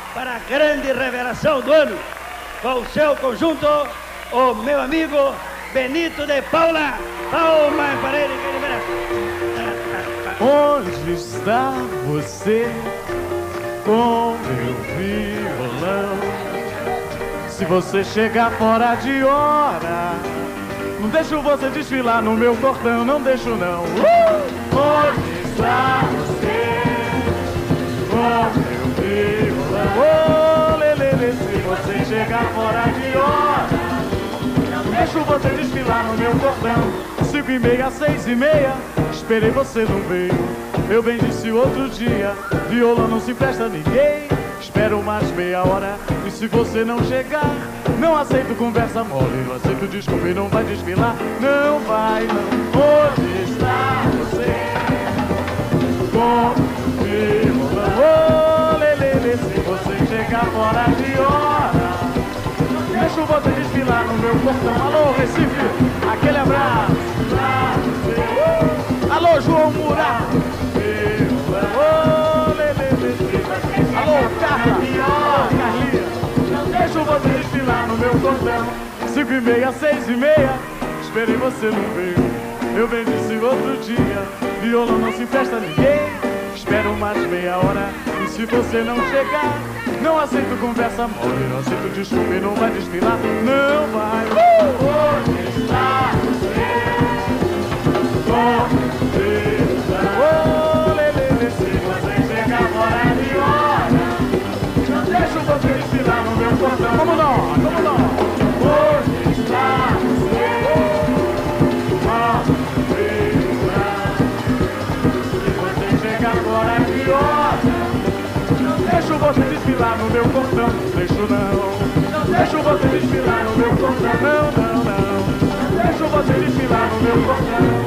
para a grande revelação do ano, com o seu conjunto, o meu amigo Benito de Paula. Palma para ele, que ele merece. Onde está você com meu violão? Se você chegar fora de hora, não deixo você desfilar no meu cordão, não deixo não. Onde está você com meu violão? Oh, lelele, se você chegar fora de hora, não deixo você desfilar no meu cordão. 5h30, 6h30, esperei, você não veio. Eu bem disse outro dia, violão não se empresta a ninguém. Espero mais meia hora, e se você não chegar, não aceito conversa mole. Não aceito desculpa e não vai desfilar. Não vai, não. Onde está você com violão? Oh, lelele, se você chegar fora de hora, deixo você desfilar no meu portão. Alô, Recife, aquele abraço pra você. Alô, João Murato. Oh, lelele, alô, Carla, Carlinha, deixo você desfilar no meu cordão. 5h30, 6h30, esperei, você não veio. Eu bem disse outro dia, violão não se empresta a ninguém. Espero mais meia hora, e se você não chegar, não aceito conversa mole, não aceito desculpa e não vai desfilar. Não vai. Onde está você? Oh, lelele, se você chegar fora de hora, não deixo você desfilar no meu cordão. Vamos lá, vamos lá. Onde está você? Se você chegar fora de hora, não deixo você desfilar no meu cordão. Não deixo não. Não deixo você desfilar no meu cordão. Não, não, não. Não deixo você desfilar no meu cordão.